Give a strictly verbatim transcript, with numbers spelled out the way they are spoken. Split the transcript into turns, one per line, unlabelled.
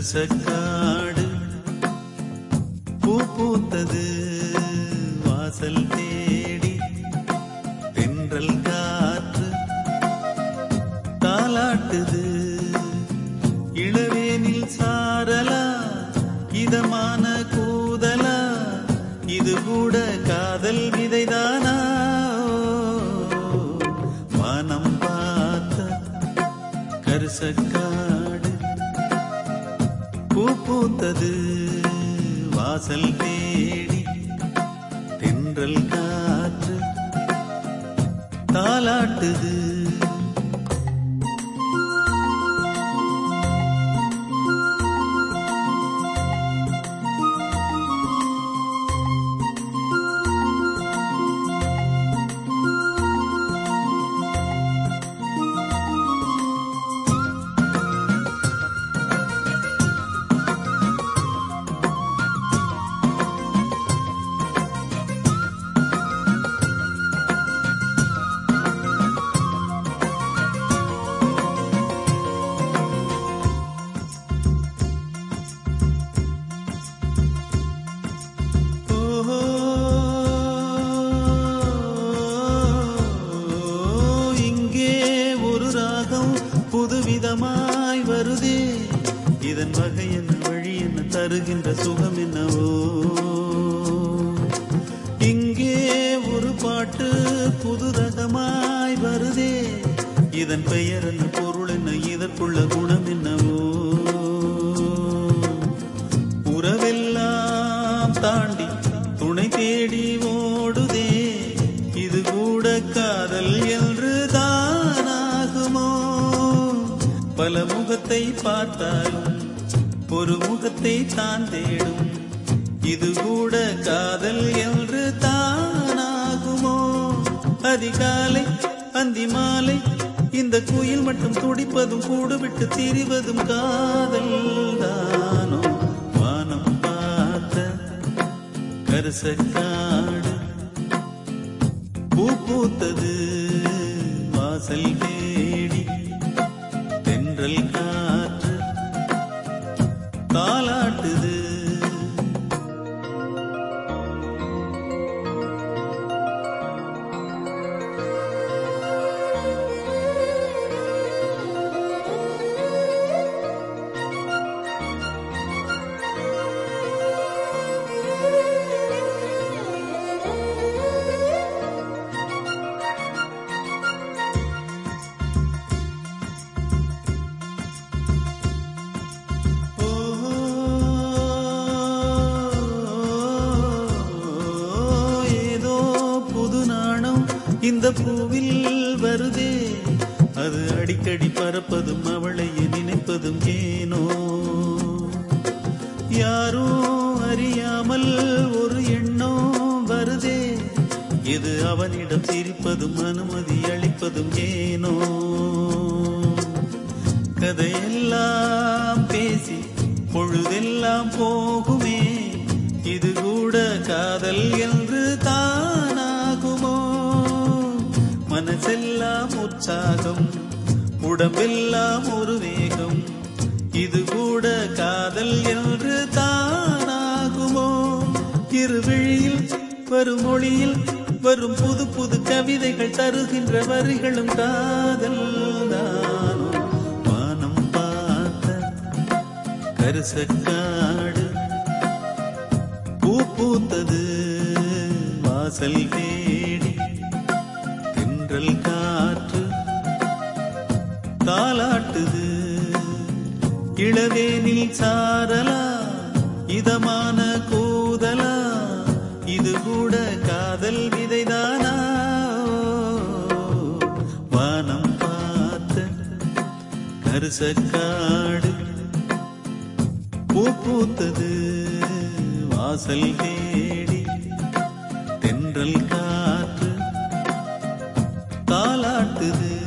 கருசக்காடு பூ பூத்தது வாசல் தேடி தென்றல் காற்று தாலாட்டுது இளவேனில் சாரலா இதமான கூதலா இது கூட காதல் விதைதானா வானம் பார்த்த கருசக்காடு பூ பூத்தது வாசல் தேடி தென்றல் காற்று தாலாட்டுது புதுவிதமாய் வருதே இதன் வகை என்ன வழி என்ன தருகின்ற சுகம் என்னவோ இங்கே ஒரு பாட்டு புது ரகமாய் வருதே இதன் பெயர் என்ன பொருள் என்ன இதற்குள்ள குணம் என்னவோ உறவெல்லாம் தாண்டி துணை தேடி ஓடுதே இது கூட காதல் என்று தானாகுமோ பல முகத்தை பார்த்தாலும் ஒரு முகத்தை தான் தேடும் இது கூட காதல் என்று தானாகுமோ அதிகாலை அந்தி மாலை இந்த குயில் மட்டும் துடிப்பதும் கூடு விட்டு திரிவதும் காதல் தானோ வானம் பார்த்த கருசக்காடு பூ பூத்தது வாசல் தேடி தென்றல் காற்று தாலாட்டுது இந்த பூவில் வருதே அது அடிக்கடி பறப்பதும் அவளை நினைப்பதும் ஏனோ யாரோ அறியாமல் ஒரு எண்ணம் வருதே இது அவனிடம் சிரிப்பதும் அனுமதி அளிப்பதும் ஏனோ கதையெல்லாம் பேசி பொழுதெல்லாம் போகுமே இது கூட காதல் என்று தானாகுமோ மனசெல்லாம் உற்சாகம் உடம்பெல்லாம் ஒரு வேகம் இது கூட காதல் என்று தானாகுமோ இருவிழியில் வரும் மொழியில் வரும் புது புது கவிதைகள் தருகின்ற வரிகளும் காதல் தானோ வானம் பார்த்த கருசக்காடு பூ பூத்தது வாசல் தேடி தென்றல் காற்று தாலாட்டுது இளவேனில் சாரலா இதமான கூதலா இது கூட காதல் விதைதானா வானம் பார்த்த கருசக்காடு பூ பூத்தது வாசல் தேடி தென்றல் காற்று தாலாட்டுது